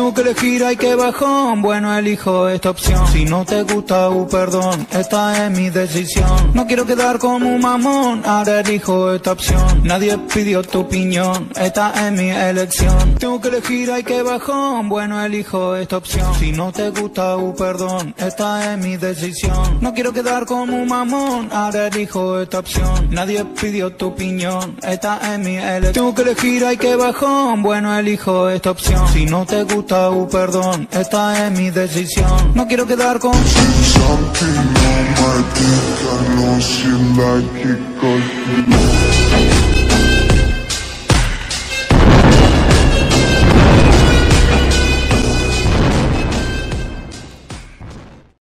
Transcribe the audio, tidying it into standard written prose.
Tengo que elegir, hay que bajón. Bueno, elijo esta opción. Si no te gusta, perdón, esta es mi decisión. No quiero quedar como un mamón, ahora elijo esta opción. Nadie pidió tu opinión, esta es mi elección. Tengo que elegir, hay que bajón. Bueno, elijo esta opción. Si no te gusta, perdón, esta es mi decisión. No quiero quedar como un mamón, ahora elijo esta opción. Nadie pidió tu opinión, esta es mi elección. Tengo que elegir, hay que bajón. Bueno, elijo esta opción. Si no te gusta, perdón, esta es mi decisión. No quiero quedar con Something on my dick, I know she like it,